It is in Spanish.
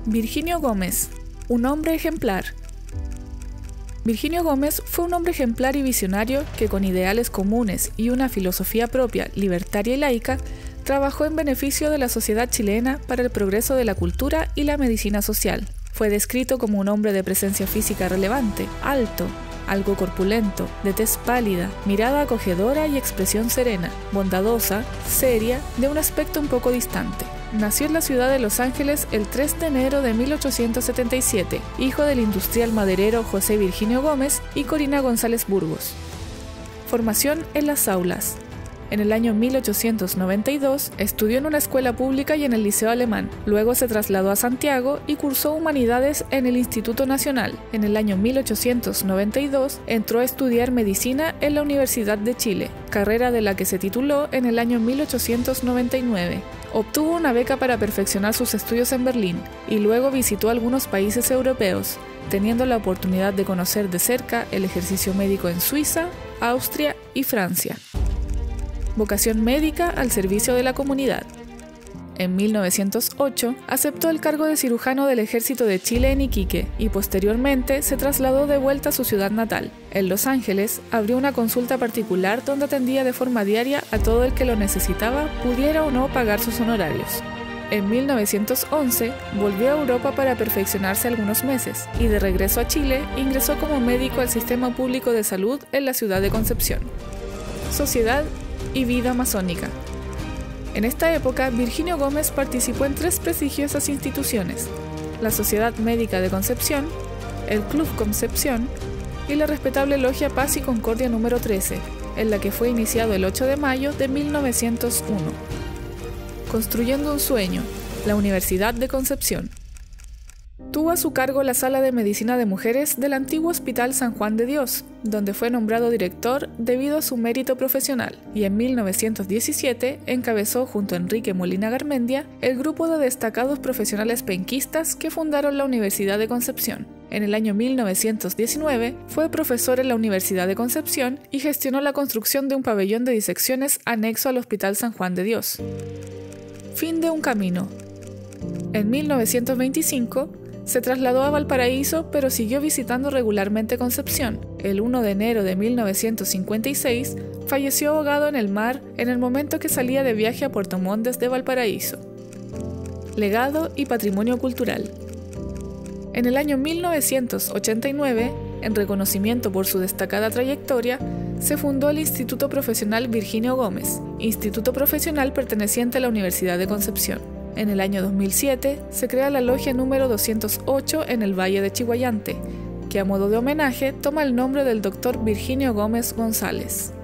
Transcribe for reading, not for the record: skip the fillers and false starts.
Virginio Gómez, un hombre ejemplar. Virginio Gómez fue un hombre ejemplar y visionario que, con ideales comunes y una filosofía propia, libertaria y laica, trabajó en beneficio de la sociedad chilena para el progreso de la cultura y la medicina social. Fue descrito como un hombre de presencia física relevante, alto, algo corpulento, de tez pálida, mirada acogedora y expresión serena, bondadosa, seria, de un aspecto un poco distante. Nació en la ciudad de Los Ángeles el 3 de enero de 1877, hijo del industrial maderero José Virginio Gómez y Corina González Burgos. Formación en las aulas. En el año 1892 estudió en una escuela pública y en el Liceo Alemán. Luego se trasladó a Santiago y cursó Humanidades en el Instituto Nacional. En el año 1892 entró a estudiar Medicina en la Universidad de Chile, carrera de la que se tituló en el año 1899. Obtuvo una beca para perfeccionar sus estudios en Berlín y luego visitó algunos países europeos, teniendo la oportunidad de conocer de cerca el ejercicio médico en Suiza, Austria y Francia. Vocación médica al servicio de la comunidad. En 1908 aceptó el cargo de cirujano del Ejército de Chile en Iquique y posteriormente se trasladó de vuelta a su ciudad natal. En Los Ángeles abrió una consulta particular donde atendía de forma diaria a todo el que lo necesitaba, pudiera o no pagar sus honorarios. En 1911 volvió a Europa para perfeccionarse algunos meses y de regreso a Chile ingresó como médico al Sistema Público de Salud en la ciudad de Concepción. Sociedad y vida masónica. En esta época, Virginio Gómez participó en 3 prestigiosas instituciones: la Sociedad Médica de Concepción, el Club Concepción y la respetable Logia Paz y Concordia número 13, en la que fue iniciado el 8 de mayo de 1901. Construyendo un sueño, la Universidad de Concepción. Tuvo a su cargo la Sala de Medicina de Mujeres del antiguo Hospital San Juan de Dios, donde fue nombrado director debido a su mérito profesional, y en 1917 encabezó junto a Enrique Molina Garmendia el grupo de destacados profesionales penquistas que fundaron la Universidad de Concepción. En el año 1919 fue profesor en la Universidad de Concepción y gestionó la construcción de un pabellón de disecciones anexo al Hospital San Juan de Dios. Fin de un camino. En 1925 se trasladó a Valparaíso, pero siguió visitando regularmente Concepción. El 1 de enero de 1956 falleció ahogado en el mar en el momento que salía de viaje a Puerto Montt desde Valparaíso. Legado y patrimonio cultural. En el año 1989, en reconocimiento por su destacada trayectoria, se fundó el Instituto Profesional Virginio Gómez, instituto profesional perteneciente a la Universidad de Concepción. En el año 2007 se crea la logia número 208 en el Valle de Chiguayante, que a modo de homenaje toma el nombre del Dr. Virginio Gómez González.